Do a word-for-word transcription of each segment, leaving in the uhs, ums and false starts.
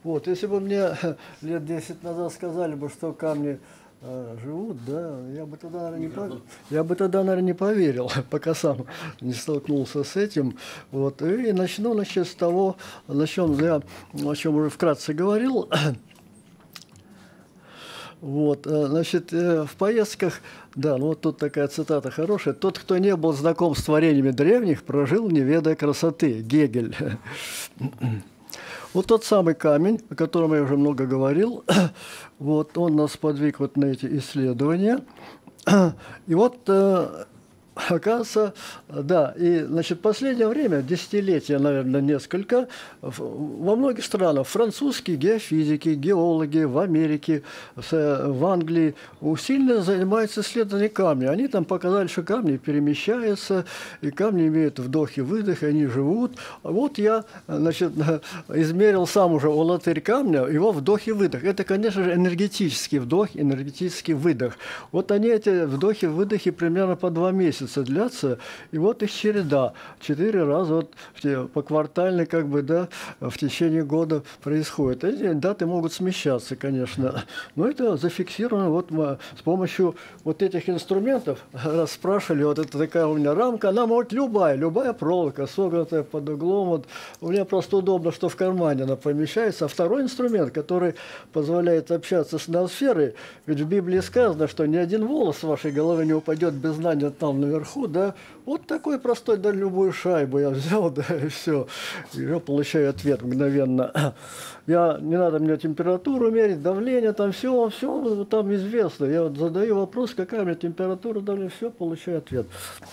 Вот, если бы мне лет десять назад сказали бы, что камни э, живут, да, я бы тогда, наверное, не пов- я бы тогда, наверное, не поверил, пока сам не столкнулся с этим. Вот, и начну, значит, с того, на чем я, о чем уже вкратце говорил. Вот, э, значит, э, в поездках, да, ну вот тут такая цитата хорошая. «Тот, кто не был знаком с творениями древних, прожил, не ведая красоты». Гегель. Вот тот самый камень, о котором я уже много говорил, вот он нас подвиг вот на эти исследования. И вот, э, оказывается, да, и, значит, в последнее время, десятилетия, наверное, несколько, в- во многих странах французские геофизики, геологи в Америке, с- в Англии усиленно занимаются исследованием камня. Они там показали, что камни перемещаются, и камни имеют вдох-выдох, и они живут. А вот я, значит, измерил сам уже латырь камня, его вдох и выдох. Это, конечно же, энергетический вдох, энергетический выдох. Вот они, эти вдохи-выдохи, примерно по два месяца длятся, и вот их череда. Четыре раза вот в те- поквартально, как бы, да, в течение года происходит. Эти даты могут смещаться, конечно, но это зафиксировано вот ма- с помощью вот этих инструментов. Раз спрашивали, вот это такая у меня рамка, она может любая, любая проволока, согнутая под углом. Вот. У меня просто удобно, что в кармане она помещается. А второй инструмент, который позволяет общаться с ноосферой, ведь в Библии сказано, что ни один волос с вашей головы не упадет без знания там наверху, да. Вот такой простой, да, любую шайбу я взял, да, и все. И я получаю ответ мгновенно. Я, не надо мне температуру мерить, давление, там все, все там известно. Я вот задаю вопрос, какая у меня температура, давление, все, получаю ответ.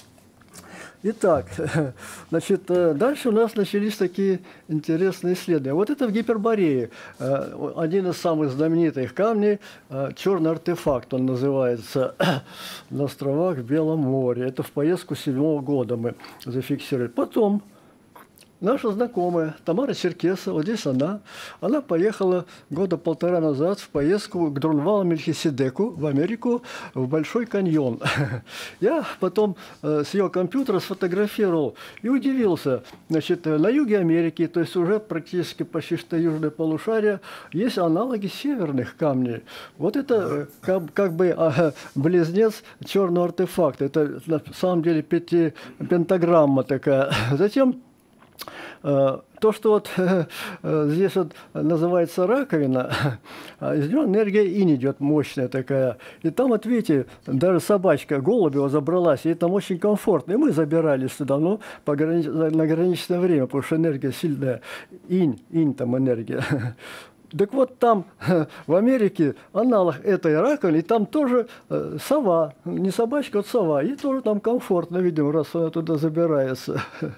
Итак, значит, э, дальше у нас начались такие интересные исследования. Вот это в Гиперборее, э, один из самых знаменитых камней, э, черный артефакт, он называется, на островах в Белом море. Это в поездку седьмого года мы зафиксировали. Потом наша знакомая Тамара Черкесова, вот здесь она, она поехала года полтора назад в поездку к Друнвалу Мельхиседеку в Америку, в Большой каньон. Я потом э, с ее компьютера сфотографировал и удивился. Значит, э, на юге Америки, то есть уже практически почти что южное полушарие, есть аналоги северных камней. Вот это э, как, как бы а, близнец черного артефакта. Это на самом деле пяти, пентаграмма такая. Затем Э, то, что вот э, здесь вот называется раковина, а из нее энергия инь идет мощная такая. И там, вот видите, даже собачка Голубева забралась, ей там очень комфортно. И мы забирались туда, ну, по ограни- на ограниченное время, потому что энергия сильная. Инь, инь там энергия. Так вот там, в Америке, аналог этой раковины, и там тоже э, сова, не собачка, а сова. И тоже там комфортно, видимо, раз она туда забирается.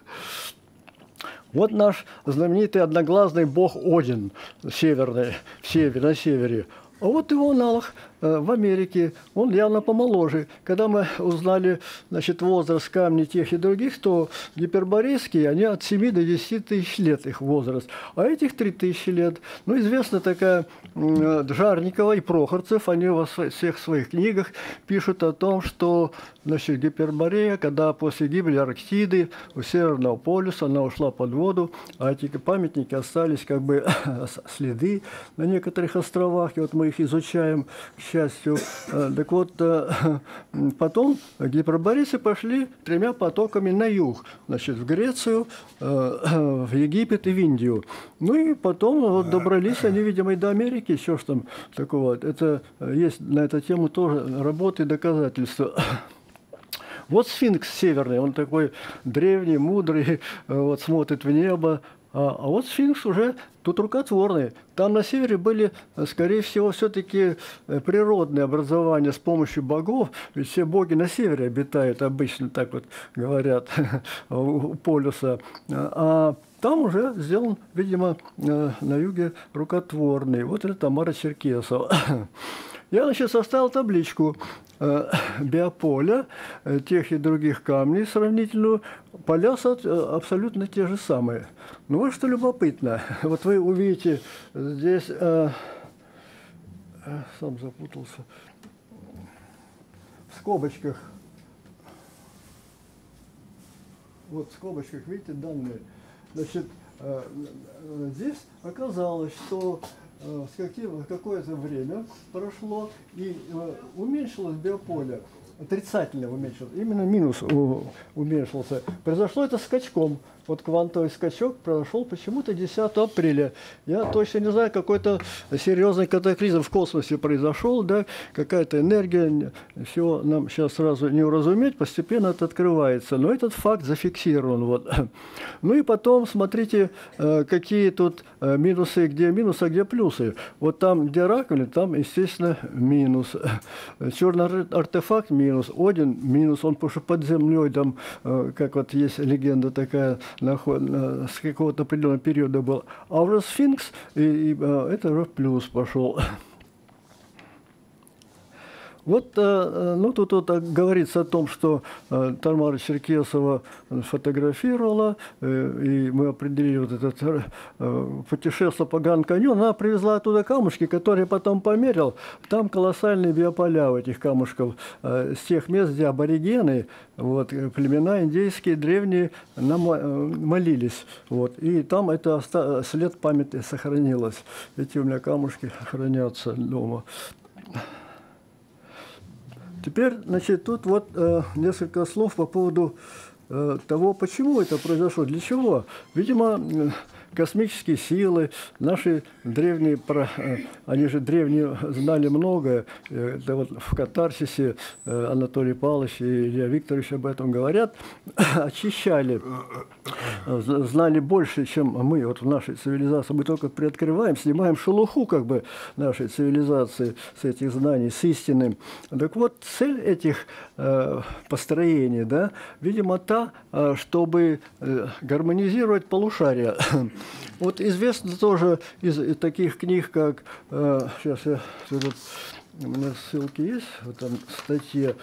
Вот наш знаменитый одноглазый бог Один, северный, север, на севере. А вот его аналог э, в Америке, он явно помоложе. Когда мы узнали, значит, возраст камней тех и других, то гиперборейские, они от семи до десяти тысяч лет их возраст. А этих три тысячи лет. Ну, известна такая э, Жарникова и Прохорцев, они во сво- всех своих книгах пишут о том, что, значит, Гиперборея, когда после гибели Арктиды у Северного полюса она ушла под воду, а эти памятники остались как бы следы на некоторых островах, и вот мы их изучаем, к счастью. Э, Так вот, э, потом гиперборейцы пошли тремя потоками на юг, значит, в Грецию, э, в Египет и в Индию. Ну и потом вот добрались они, видимо, и до Америки, еще что там такого. Это э, есть на эту тему тоже работы и доказательства. Вот сфинкс северный, он такой древний, мудрый, вот смотрит в небо. А, а вот сфинкс уже тут рукотворный. Там на севере были, скорее всего, все-таки природные образования с помощью богов. Ведь все боги на севере обитают, обычно так вот говорят, у полюса. А там уже сделан, видимо, на юге рукотворный. Вот это Тамара Черкесова. Я, значит, составил табличку э, биополя, э, тех и других камней сравнительную. Поля со- э, абсолютно те же самые. Ну, вот что любопытно. Вот вы увидите здесь... э, э, сам запутался. В скобочках. Вот в скобочках, видите, данные. значит, здесь оказалось, что с каким, какое-то время прошло и уменьшилось биополе. Отрицательно уменьшилось, именно минус уменьшился. Произошло это скачком. Вот квантовый скачок произошел почему-то десятого апреля. Я точно не знаю, какой-то серьезный катаклизм в космосе произошел, да, какая-то энергия, все нам сейчас сразу не уразуметь, постепенно это открывается. Но этот факт зафиксирован. Вот. Ну и потом, смотрите, какие тут минусы, где минусы, а где плюсы. Вот там, где раковина, там, естественно, минус. Черный артефакт минус, Один минус, он потому что под землей, там, как вот есть легенда такая, с какого-то определенного периода был. А уже сфинкс, и, и, это уже плюс пошел. Вот, ну, тут вот говорится о том, что Тамара Черкесова фотографировала, и мы определили вот этот путешествие по Гранд-Каньону. Она привезла оттуда камушки, которые потом померил. Там колоссальные биополя у этих камушков с тех мест, где аборигены, вот, племена индейские, древние, молились. Вот, и там это след памяти сохранилось. Эти у меня камушки хранятся дома. Теперь, значит, тут вот э, несколько слов по поводу э, того, почему это произошло, для чего. Видимо, э, космические силы, наши древние, э, они же древние знали многое. Э, это вот в катарсисе э, Анатолий Павлович и Илья Викторович об этом говорят, очищали, э, знали больше, чем мы вот в нашей цивилизации. Мы только приоткрываем, снимаем шелуху как бы нашей цивилизации с этих знаний, с истинным. Так вот, цель этих э, построений, да, видимо, та, э, чтобы э, гармонизировать полушария. Вот известно тоже из, из таких книг, как, э, сейчас я, тут, у меня ссылки есть, вот там статья,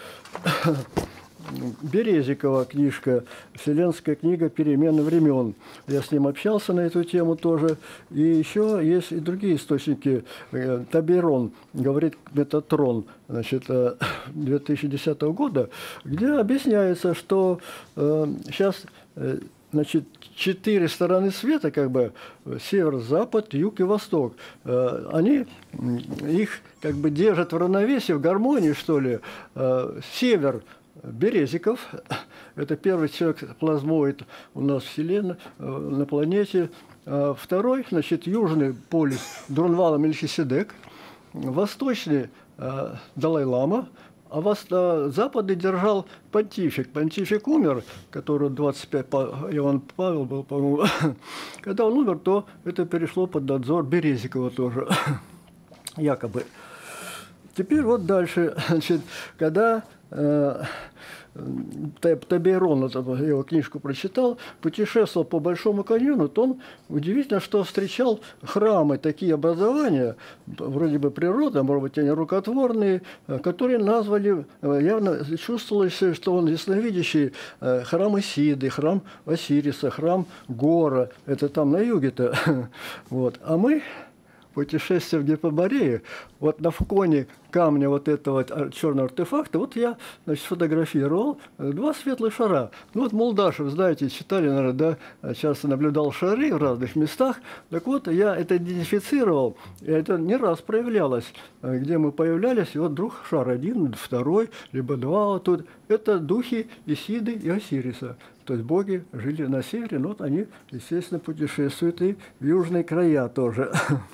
Березикова книжка «Вселенская книга перемены времен». Я с ним общался на эту тему тоже. И еще есть и другие источники. Таберон говорит Метатрон, значит, две тысячи десятого года, где объясняется, что э, сейчас э, значит, четыре стороны света, как бы север, запад, юг и восток, э, они их как бы держат в равновесии, в гармонии, что ли. Э, север Березиков, это первый человек-плазмоид у нас в Вселенной, на планете. Второй, значит, южный полюс Дурнвала Мельхиседек, восточный Далай-лама, а вас, западный держал понтифик. Понтифик умер, который двадцать пять, Иоанн Павел был, по-моему. Когда он умер, то это перешло под надзор Березикова тоже, якобы. Теперь вот дальше, значит, когда э, Таберон, я его книжку прочитал, путешествовал по Большому каньону, то он удивительно, что встречал храмы, такие образования, вроде бы природа, может быть, они рукотворные, которые назвали, явно чувствовалось, что он ясновидящий, храм Исиды, храм Осириса, храм Гора, это там на юге-то. Вот. А мы... путешествие в Гипоборею, вот на фоне камня вот этого черного артефакта, вот я, значит, сфотографировал два светлых шара. Ну вот Молдашев, знаете, читали, наверное, да, часто наблюдал шары в разных местах. Так вот, я это идентифицировал, и это не раз проявлялось, где мы появлялись, и вот вдруг шар один, второй, либо два вот тут. Это духи Исиды и Осириса. То есть боги жили на севере, но вот они, естественно, путешествуют и в южные края тоже.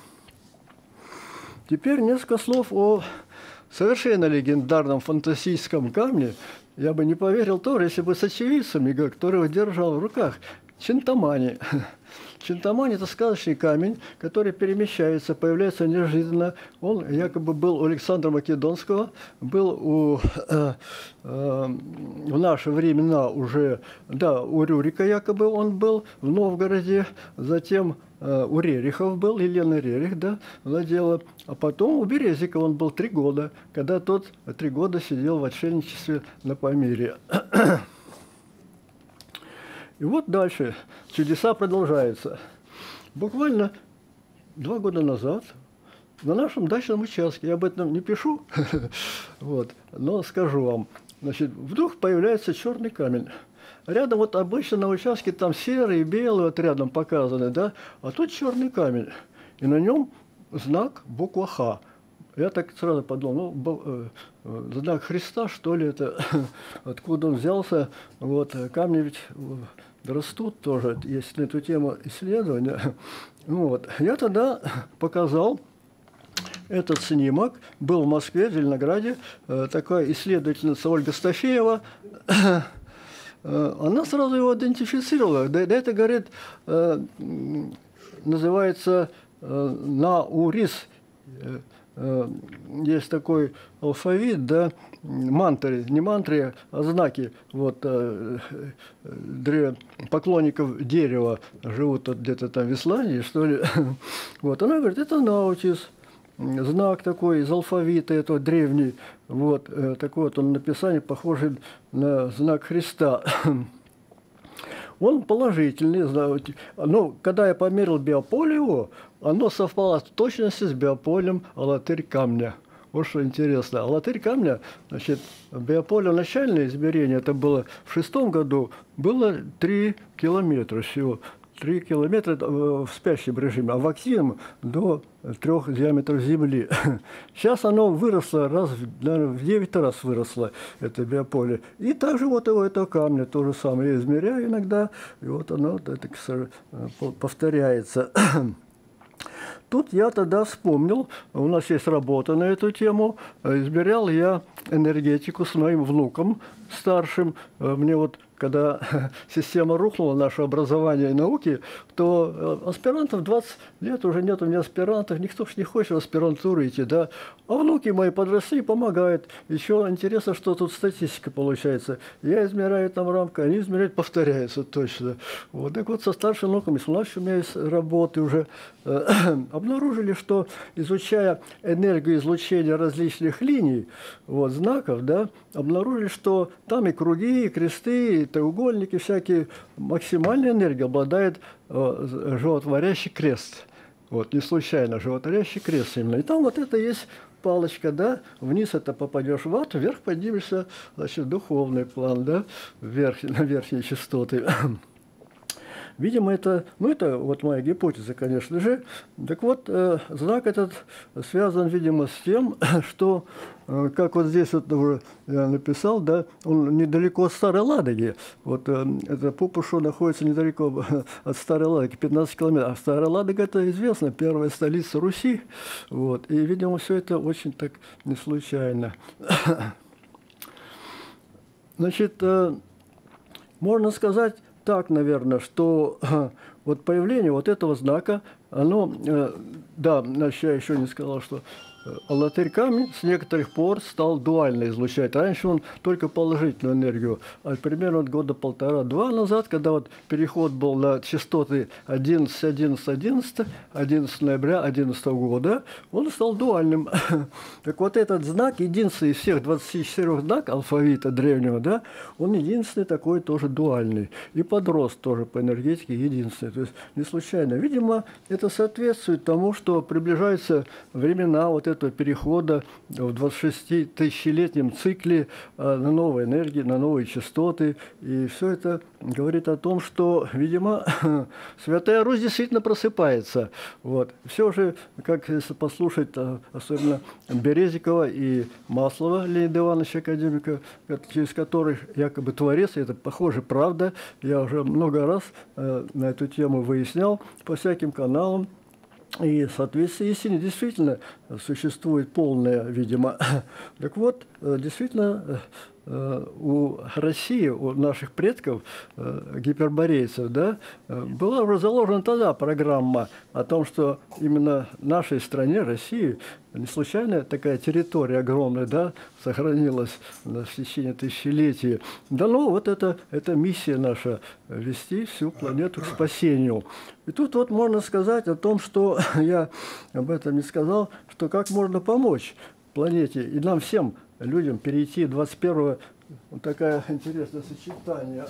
Теперь несколько слов о совершенно легендарном фантастическом камне. Я бы не поверил тоже, если бы с очевидцами, который держал в руках. Чинтамани. Чинтамани – это сказочный камень, который перемещается, появляется неожиданно. Он якобы был у Александра Македонского, был у, э, э, в наши времена уже, да, у Рюрика якобы он был в Новгороде, затем э, у Рерихов был, Елена Рерих, да, владела, а потом у Березикова он был три года, когда тот три года сидел в отшельничестве на Памире. И вот дальше чудеса продолжаются. Буквально два года назад на нашем дачном участке, я об этом не пишу, вот, но скажу вам, значит, вдруг появляется черный камень. рядом вот обычно на участке там серый и белый вот рядом показаны, да, а тут черный камень, и на нем знак буква Х. Я так сразу подумал, ну, э, э, знак Христа, что ли, это, откуда он взялся, вот, камни ведь растут тоже, есть на эту тему исследования. Ну, вот. Я тогда показал этот снимок, был в Москве, в Зеленограде, э, такая исследовательница Ольга Стафеева, э, она сразу его идентифицировала. Да, да это, говорит, э, называется э, наурис. Есть такой алфавит, да, мантры, не мантры, а знаки. Вот э, э, поклонников дерева живут где-то там в Исландии, что ли. Вот, она говорит, это наутис, знак такой из алфавита, этого древний. Вот, э, такой вот он написание, похожий на знак Христа. Он положительный. Но когда я померил биополе его, оно совпало в точности с биополем алатырь камня. Вот что интересно. Алатырь камня, значит, биополе начальное измерение, это было в шестом году, было три километра всего. три километра в спящем режиме, а в активном до трех диаметров Земли. Сейчас оно выросло, раз, наверное, в девять раз выросло, это биополе. И также вот его это камня, то же самое. Я измеряю иногда, и вот оно это, повторяется. Тут я тогда вспомнил, у нас есть работа на эту тему, измерял я энергетику с моим внуком старшим. Мне вот, когда система рухнула, наше образование и науки, то аспирантов двадцать лет уже нет у меня аспирантов, никто ж не хочет в аспирантуру идти, да. А внуки мои подросли, помогают. Еще интересно, что тут статистика получается. Я измеряю там рамку, они измеряют, повторяется точно. Вот так вот со старшим внуком, и с младшим у меня есть работы уже, э, обнаружили, что изучая энергию излучения различных линий, вот, знаков, да, обнаружили, что там и круги, и кресты, и треугольники всякие, максимальная энергия обладает э, животворящий крест. Вот, не случайно, животворящий крест именно. И там вот это есть палочка, да, вниз это попадешь в ад, вверх поднимешься, значит, духовный план, да, вверх, на верхние частоты. Видимо, это, ну, это вот моя гипотеза, конечно же. Так вот, э, знак этот связан, видимо, с тем, что, э, как вот здесь вот уже я написал, да, он недалеко от Старой Ладоги. Вот э, это Пупушо находится недалеко от Старой Ладоги, пятнадцать километров. А Старая Ладога, это известно, первая столица Руси. Вот, и, видимо, все это очень так не случайно. Значит, э, можно сказать так, наверное, что вот появление вот этого знака, оно, э, да, значит, я еще не сказал, что алатырь камень с некоторых пор стал дуально излучать. Раньше он только положительную энергию. А примерно вот года полтора-два назад, когда вот переход был на частоты одиннадцать, одиннадцать, одиннадцать, одиннадцатого ноября две тысячи одиннадцатого года, он стал дуальным. Так вот этот знак, единственный из всех двадцати четырёх знаков алфавита древнего, да, он единственный такой тоже дуальный. И подрост тоже по энергетике единственный. То есть не случайно. Видимо, это соответствует тому, что приближаются времена вот этого перехода в двадцатишеститысячелетнем цикле на новые энергии, на новые частоты. И все это говорит о том, что, видимо, Святая Русь действительно просыпается. Вот. Все же, как если послушать, особенно Березикова и Маслова Леонида Ивановича, академика, через которых якобы творец, это, похоже, правда. Я уже много раз на эту тему выяснял по всяким каналам. И в соответствии с истиной действительно существует полная, видимо. Так вот, действительно, у России, у наших предков, гиперборейцев, да, была уже заложена тогда программа о том, что именно в нашей стране, России, не случайно такая территория огромная, да, сохранилась в течение тысячелетий. Да, ну, вот это, это миссия наша – вести всю планету к спасению. И тут вот можно сказать о том, что я об этом не сказал, что как можно помочь планете и нам всем, людям, перейти двадцать первого. Вот такое интересное сочетание.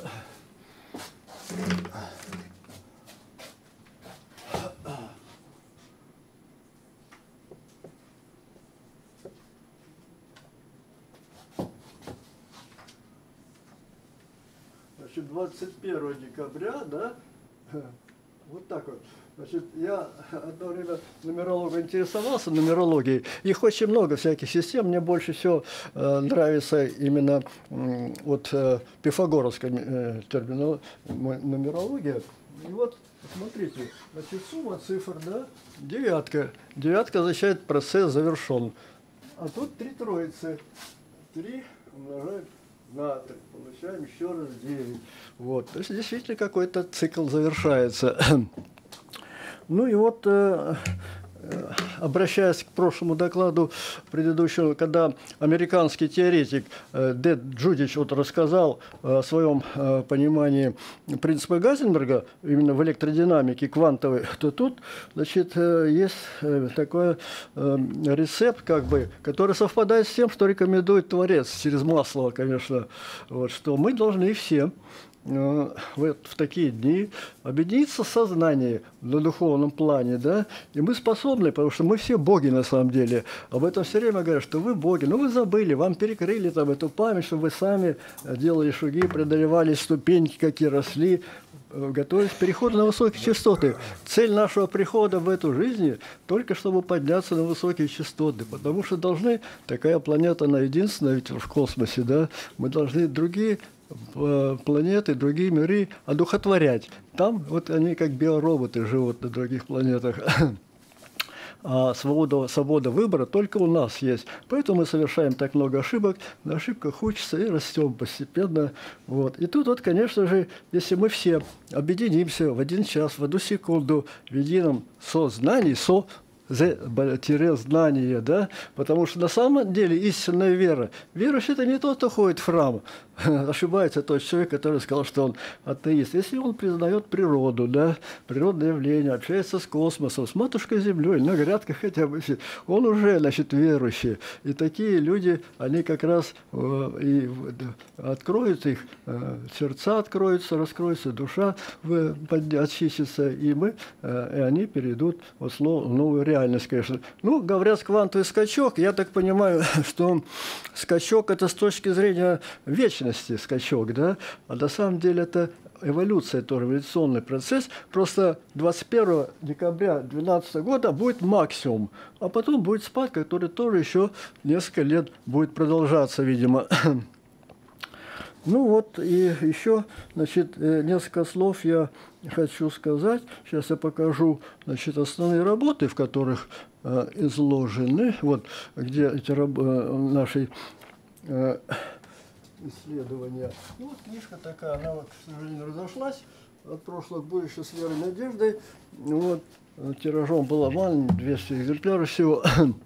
двадцать первого декабря, да, вот так вот. Значит, я одно время нумерологией интересовался, нумерологией. Их очень много всяких систем. Мне больше всего э, нравится именно э, вот э, пифагоровская э, терминология, нумерология. И вот, смотрите, значит, сумма цифр, да, девятка. Девятка означает процесс завершен. А тут три троицы. Три умножаем на три. Получаем еще раз девять. Вот. То есть действительно какой-то цикл завершается. Ну и вот, э, э, обращаясь к прошлому докладу предыдущему, когда американский теоретик э, Дэд Джудич вот рассказал о своем э, понимании принципа Гайзенберга именно в электродинамике квантовой, то тут, значит, э, есть э, такой э, рецепт, как бы, который совпадает с тем, что рекомендует Творец через Маслова, конечно, вот, что мы должны все в, в такие дни объединиться в сознании на духовном плане, да, и мы способны, потому что мы все боги на самом деле. Об этом все время говорят, что вы боги, но вы забыли, вам перекрыли там эту память, чтобы вы сами делали шаги, преодолевали ступеньки, какие росли, готовясь к переходу на высокие частоты. Цель нашего прихода в эту жизнь только чтобы подняться на высокие частоты, потому что должны, такая планета, она единственная ведь в космосе, да, мы должны другие планеты, другие миры одухотворять. Там вот они как биороботы живут на других планетах. А свобода, свобода выбора только у нас есть. Поэтому мы совершаем так много ошибок, на ошибках учимся и растем постепенно. Вот. И тут вот, конечно же, если мы все объединимся в один час, в одну секунду, в едином сознании, со знание, да, потому что на самом деле истинная вера. Верующий – это не тот, кто ходит в храм. Ошибается тот человек, который сказал, что он атеист. Если он признает природу, да, природное явление, общается с космосом, с матушкой Землей, на грядках хотя бы, он уже, значит, верующий. И такие люди, они как раз э, и откроют их, э, сердца откроются, раскроется душа, в, под, очистится, и мы, э, и они перейдут в новую реальность. Конечно. Ну, говорят, квантовый скачок, я так понимаю, что скачок – это с точки зрения вечности скачок, да, а на самом деле это эволюция, тоже эволюционный процесс. Просто двадцать первого декабря две тысячи двенадцатого года будет максимум, а потом будет спад, который тоже еще несколько лет будет продолжаться, видимо. Ну вот, и еще, значит, несколько слов я хочу сказать. Сейчас я покажу, значит, основные работы, в которых э, изложены, вот, где эти раб, э, наши э, исследования. Ну, вот книжка такая, она, вот, к сожалению, разошлась от прошлых будущих с верой и надеждой. Вот, тиражом было маленький, двести экземпляров всего.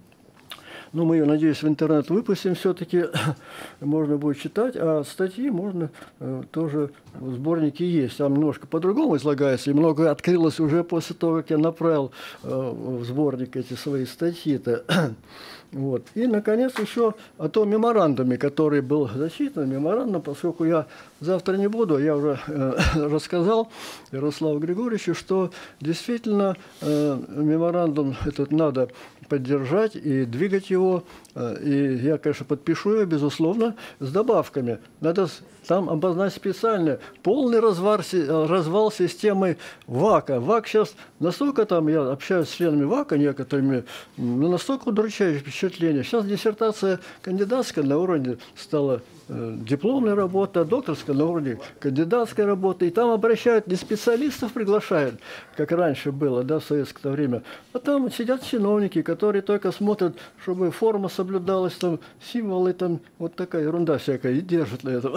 Ну, мы ее, надеюсь, в интернет выпустим все-таки, можно будет читать, а статьи можно э, тоже в сборнике есть. Там немножко по-другому излагается, и многое открылось уже после того, как я направил э, в сборник эти свои статьи-то. Вот. И, наконец, еще о том меморандуме, который был зачитан. Меморандум, поскольку я завтра не буду, я уже э, рассказал Ярославу Григорьевичу, что действительно э, меморандум этот надо поддержать и двигать его. И я, конечно, подпишу его, безусловно, с добавками. Надо там обозначить специально полный развал, развал системы ВАКа. ВАК сейчас настолько там, я общаюсь с членами ВАКа некоторыми, ну, настолько удручающее впечатление. Сейчас диссертация кандидатская на уровне стала э, дипломная работа, докторская на уровне кандидатской работы. И там обращают, не специалистов приглашают, как раньше было, да, в советское время, а там сидят чиновники, которые только смотрят, чтобы форма соблюдалась, там, символы, там, вот такая ерунда всякая, и держат на этом.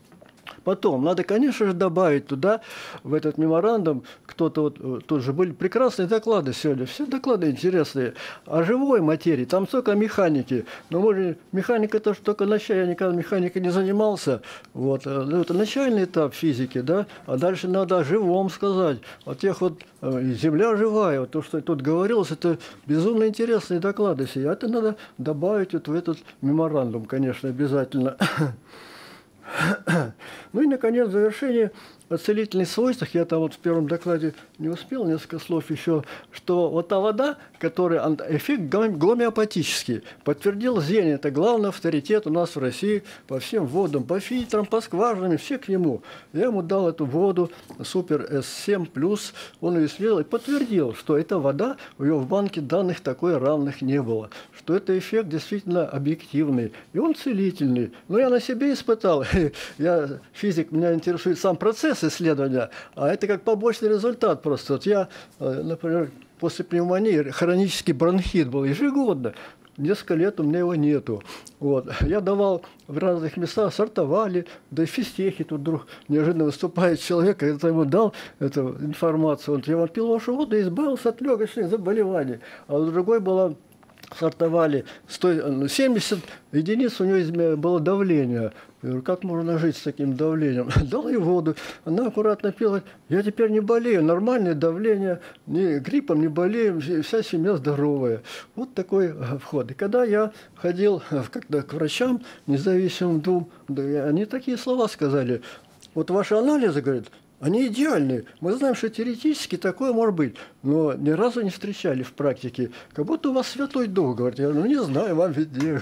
Потом, надо, конечно же, добавить туда, в этот меморандум, кто-то, вот, тут же были прекрасные доклады сегодня, все доклады интересные, о живой материи, там столько механики, но может, механика тоже только начало, я никогда механикой не занимался, вот, ну, это начальный этап физики, да, а дальше надо о живом сказать, о тех вот, Земля живая, вот то, что тут говорилось, это безумно интересные доклады все, это надо добавить вот в этот меморандум, конечно, обязательно. Ну и, наконец, в завершение о целительных свойствах, я там вот в первом докладе не успел, несколько слов еще, что вот та вода, которая эффект гомеопатический, подтвердил Зенин, это главный авторитет у нас в России по всем водам, по фильтрам, по скважинам, все к нему. Я ему дал эту воду Супер С семь плюс, он ее исследовал и подтвердил, что эта вода, у него в банке данных такой равных не было, что это эффект действительно объективный, и он целительный. Но я на себе испытал, я физик, меня интересует сам процесс исследования, а это как побочный результат просто. Вот я, например, после пневмонии хронический бронхит был ежегодно. Несколько лет у меня его нету. Вот. Я давал в разных местах, сортовали, да и в физтехе тут вдруг неожиданно выступает человек, я ему дал эту информацию. Вот я пил вашу воду и избавился от легочных заболеваний. А у другой была... сортовали сто семьдесят единиц, у нее было давление. Я говорю, как можно жить с таким давлением? Дал ей воду, она аккуратно пила. Я теперь не болею, нормальное давление, ни гриппом не болею, вся семья здоровая. Вот такой вход. И когда я ходил как-то к врачам, независимым двум, да, они такие слова сказали. Вот ваши анализы, говорят, они идеальные. Мы знаем, что теоретически такое может быть, но ни разу не встречали в практике. Как будто у вас Святой Дух, говорит. Я говорю, ну не знаю, вам виднее.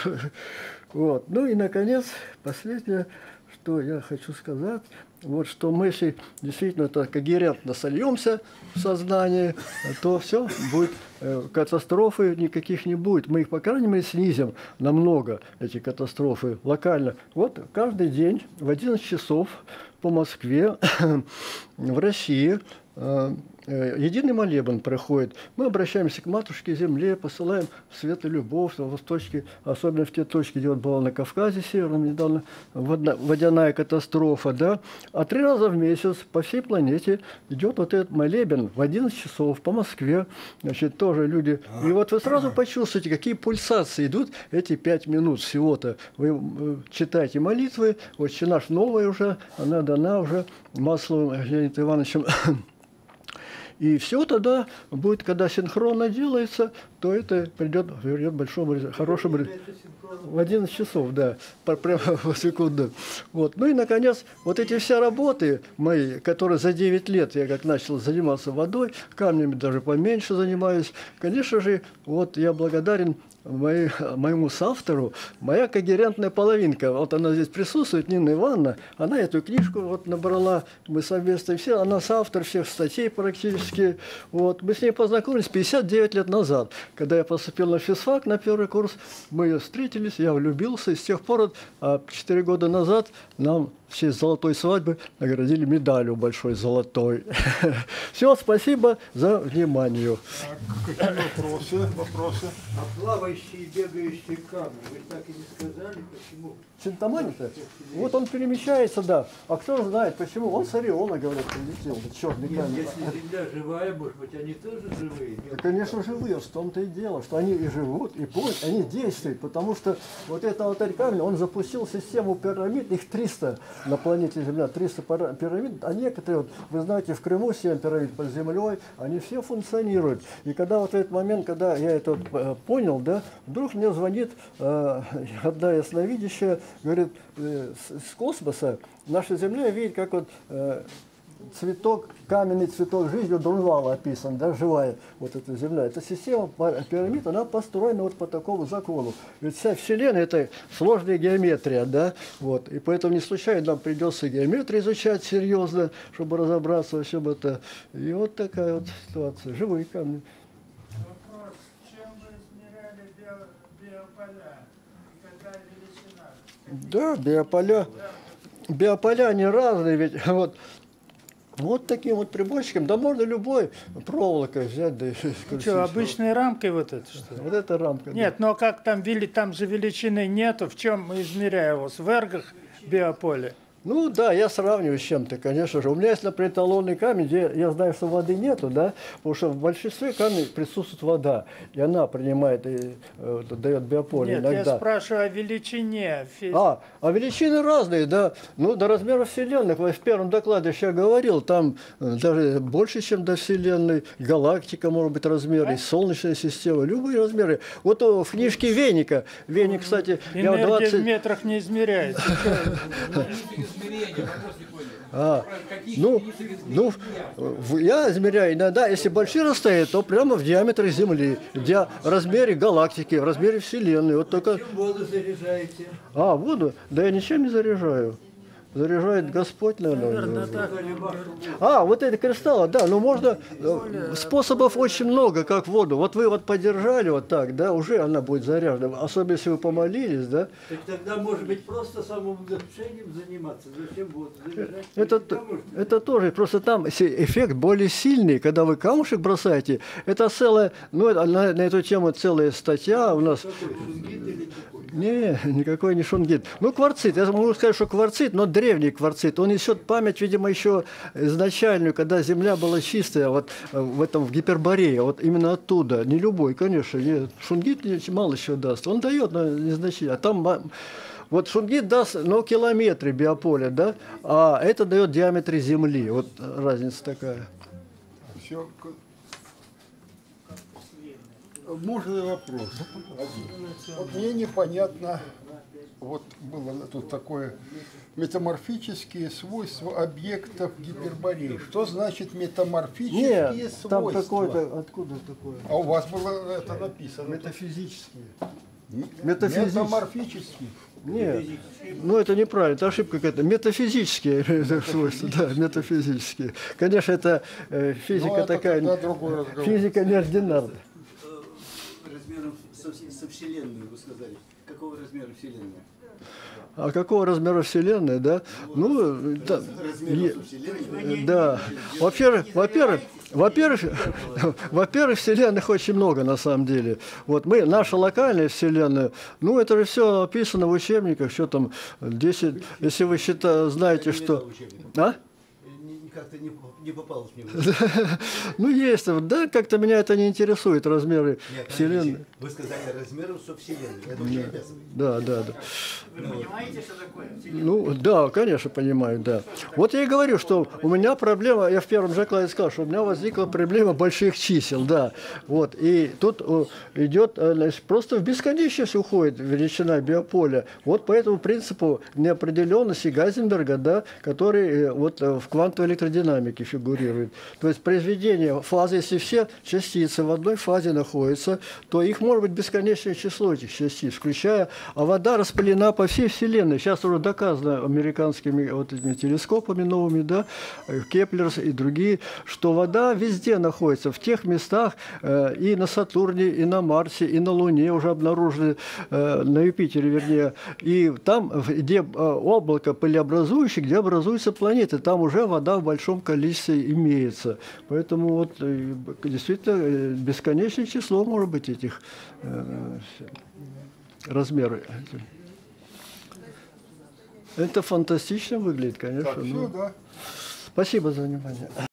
Вот. Ну и, наконец, последнее, что я хочу сказать, вот что мы, если действительно так когерентно сольемся в сознании, то все, будет э, катастрофы никаких не будет. Мы их, по крайней мере, снизим намного, эти катастрофы, локально. Вот каждый день в одиннадцать часов по Москве, в России, э, единый молебен проходит. Мы обращаемся к Матушке Земле, посылаем свет и любовь в точки, особенно в те точки, где вот была на Кавказе северном недавно водяная катастрофа, да. А три раза в месяц по всей планете идет вот этот молебен в одиннадцать часов по Москве. Значит, тоже люди. И вот вы сразу почувствуете, какие пульсации идут эти пять минут всего-то. Вы читаете молитвы, «Отче наш» новая уже, она дана уже Масловым Леонидом Ивановичем. И все тогда будет, когда синхронно делается, то это придет, придет большому, хорошему... В одиннадцать часов, да, прямо в секунду. Вот. Ну и, наконец, вот эти все работы мои, которые за девять лет я как начал заниматься водой, камнями даже поменьше занимаюсь, конечно же, вот я благодарен моей, моему соавтору, моя когерентная половинка. Вот она здесь присутствует, Нина Ивановна, она эту книжку вот набрала, мы совместно все, она соавтор всех статей практически. Вот. Мы с ней познакомились пятьдесят девять лет назад, когда я поступил на физфак на первый курс, мы ее встретились, я влюбился, и с тех пор, четыре года назад, нам в честь золотой свадьбы наградили медалью большой золотой. Все, спасибо за внимание. Какие вопросы? Вопросы? А плавающие, бегающие камни, вы так и не сказали, почему? Синтомания-то? Вот он перемещается, да. А кто знает, почему? Он с Ориона, говорят, прилетел. Черный камень. Если Земля живая, может быть, они тоже живые? Да, конечно, живые, в том-то и дело, что они и живут, и помнят, они действуют, потому что вот этот алтарь камня, он запустил систему пирамид, их триста на планете Земля, триста пирамид, а некоторые, вот, вы знаете, в Крыму семь пирамид под землей, они все функционируют. И когда вот в этот момент, когда я это вот понял, да, вдруг мне звонит э, одна ясновидящая, говорит, э, с, с космоса наша Земля видит, как вот э, цветок, каменный цветок жизни у Дунвала описан, да, живая вот эта Земля. Эта система пирамид, она построена вот по такому закону. Ведь вся Вселенная – это сложная геометрия, да, вот. И поэтому не случайно нам придется геометрию изучать серьезно, чтобы разобраться во всем это. И вот такая вот ситуация. Живые камни. Вопрос, чем вы измеряли биополя и какая величина? Да, биополя. Биополя, они разные, ведь вот. Вот таким вот приборчиком, да можно любой проволокой взять, да и Ну что, обычной рамкой вот это что ли? Вот эта рамка. Нет, но как там, вели, там же величины нету, в чем мы измеряем его? В эргах биополе? Ну да, я сравниваю с чем-то, конечно же. У меня есть, например, эталонный камень, где я знаю, что воды нету, да, потому что в большинстве камней присутствует вода, и она принимает и э, дает биополе. Нет, иногда. я спрашиваю о величине. А, а величины разные, да. Ну, до размера Вселенной, в первом докладе я говорил, там даже больше, чем до Вселенной, галактика, может быть, размеры, Солнечная система, любые размеры. Вот в книжке Веника, Веник, кстати, Энергия я в двадцать... в метрах не измеряется. Измерения, вопрос не понял. А, ну, ну, в- я измеряю иногда, если большие расстояния, то прямо в диаметре Земли, в размере галактики, в размере Вселенной. Вот только... Чем воду заряжаете? А, воду? Да я ничем не заряжаю. Заряжает Господь, наверное. Наверное, так. А, вот эти кристаллы, да, ну можно, э, способов очень много, как воду. Вот вы вот подержали вот так, да, уже она будет заряжена. Особенно, если вы помолились, да. Так тогда, может быть, просто самовнушением заниматься. Зачем воду заряжать? Это, Всегда можно. это тоже, просто там се- эффект более сильный, когда вы камушек бросаете. Это целая, ну, это- на, на эту тему целая статья у нас. Какой, шунгит или какой? Не, никакой не шунгит. Ну, кварцит, я могу сказать, что кварцит, но древний кварцит. Он несет память, видимо, еще изначальную, когда Земля была чистая, вот э, в этом, в Гиперборее, вот именно оттуда. Не любой, конечно, не, шунгит не- мало еще даст. Он дает, но незначительно. А там, ма- вот шунгит даст, ну, километры биополя, да, а это дает в диаметре Земли. Вот разница такая. Все. Можно ли вопрос? Один. Вот мне непонятно, вот было тут такое метаморфические свойства объектов Гипербореи. Что значит метаморфические Нет, там свойства? какой-то, откуда такое? А у вас было это написано. Метафизические. М- метафизические. Метаморфические. Нет, ну это неправильно, это ошибка какая-то. Метафизические свойства, да, метафизические. Конечно, это э, физика Ну, это такая, тогда другой разговор. физика неординарная. Размером со, со Вселенной, вы сказали. Какого размера Вселенная? А какого размера Вселенная, да? Ну, да, Размером е- со Вселенной? да. Во-первых, во-первых, во-первых, во-первых, вселенных очень много на самом деле. Вот мы, наша локальная вселенная, ну это же все описано в учебниках, что там десять, если вы считаете, знаете, что... А? Не- Как-то не, не попалось мне. Ну есть, да, как-то меня это не интересует, размеры Нет, вселенной. Вы сказали размером со Вселенной. Это очень обязано. Да, да, да. Вы понимаете, что такое? Ну, да, конечно, понимаю, да. Вот я и говорю, что у меня проблема, я в первом же классе сказал, что у меня возникла проблема больших чисел, да. Вот, и тут э, идет, э, значит, просто в бесконечность уходит величина биополя. Вот по этому принципу неопределенности Гайзенберга, да, который э, вот э, в квантовой электродинамике фигурирует. То есть произведение фазы, если все частицы в одной фазе находятся, то их может быть бесконечное число этих частиц, включая, а вода распылена по всей Вселенной. Сейчас уже доказано американскими вот этими телескопами новыми, да, Кеплерс и другие, что вода везде находится, в тех местах, э, и на Сатурне, и на Марсе, и на Луне уже обнаружены, э, на Юпитере, вернее, и там, где э, облако пылеобразующее, где образуются планеты, там уже вода в большом количестве имеется. Поэтому вот э, действительно э, бесконечное число может быть этих э, размеров. Это фантастично выглядит, конечно. Так, все, ну. да. Спасибо за внимание.